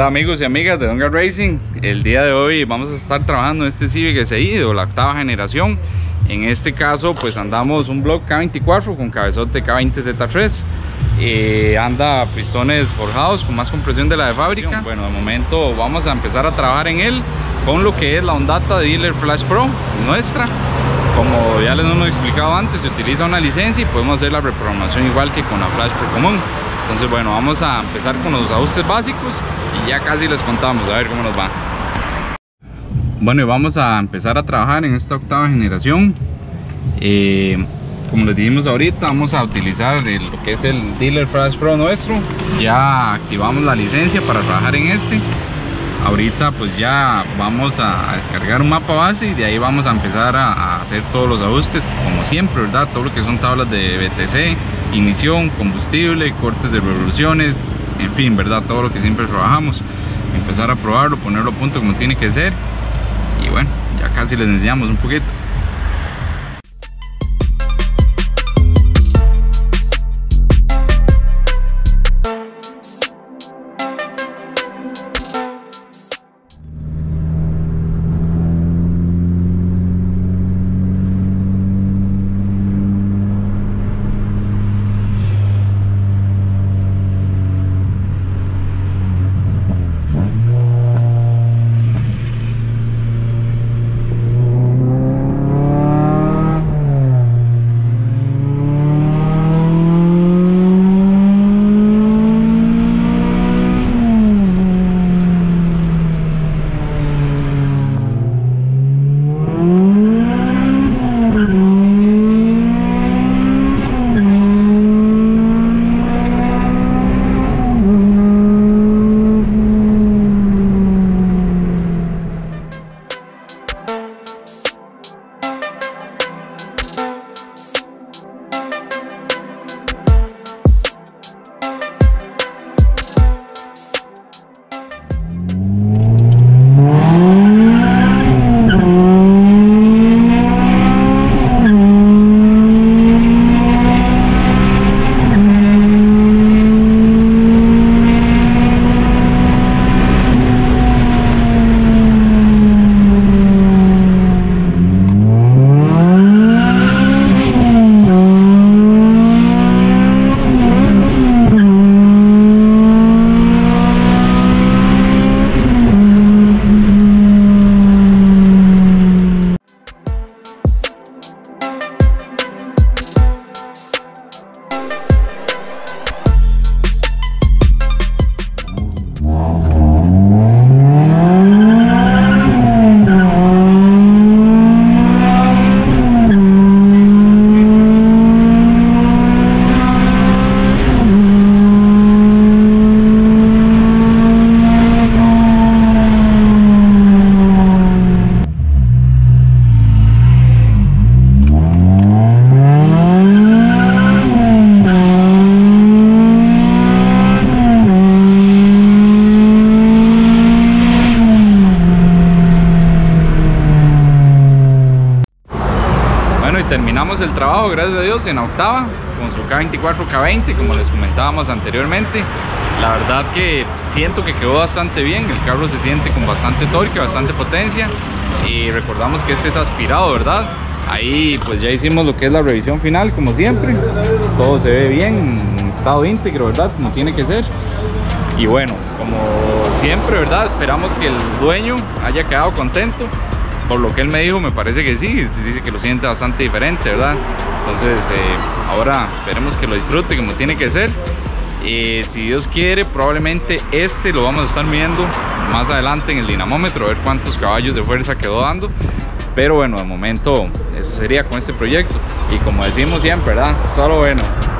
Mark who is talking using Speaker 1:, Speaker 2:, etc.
Speaker 1: Hola amigos y amigas de Donga Racing. El día de hoy vamos a estar trabajando en este Civic SI de la octava generación. En este caso pues andamos un block K24 con cabezote K20Z3. Anda pistones forjados con más compresión de la de fábrica. Bueno, de momento vamos a empezar a trabajar en él con lo que es la Ondata Dealer Flash Pro nuestra. Como ya les hemos explicado antes, se utiliza una licencia y podemos hacer la reprogramación igual que con la Flash Pro común. Entonces bueno, vamos a empezar con los ajustes básicos y ya casi les contamos a ver cómo nos va. Bueno, y vamos a empezar a trabajar en esta octava generación. Como les dijimos ahorita, vamos a utilizar lo que es el Dealer Flash Pro nuestro. Ya activamos la licencia para trabajar en este. Ahorita pues ya vamos a descargar un mapa base y de ahí vamos a empezar a hacer todos los ajustes como siempre, ¿verdad? Todo lo que son tablas de BTC, ignición, combustible, cortes de revoluciones, en fin, ¿verdad? Todo lo que siempre trabajamos. Empezar a probarlo, ponerlo a punto como tiene que ser. Y bueno, ya casi les enseñamos un poquito. Terminamos el trabajo, gracias a Dios, en la octava con su K24 K20, como les comentábamos anteriormente. La verdad que siento que quedó bastante bien, el carro se siente con bastante torque, bastante potencia, y recordamos que este es aspirado, ¿verdad? Ahí pues ya hicimos lo que es la revisión final, como siempre. Todo se ve bien, en estado íntegro, ¿verdad? Como tiene que ser. Y bueno, como siempre, ¿verdad? Esperamos que el dueño haya quedado contento. Por lo que él me dijo, me parece que sí, dice que lo siente bastante diferente, ¿verdad? Entonces ahora esperemos que lo disfrute como tiene que ser. Si Dios quiere, probablemente este lo vamos a estar midiendo más adelante en el dinamómetro, a ver cuántos caballos de fuerza quedó dando. Pero bueno, de momento eso sería con este proyecto. Y como decimos siempre, ¿verdad? Solo bueno.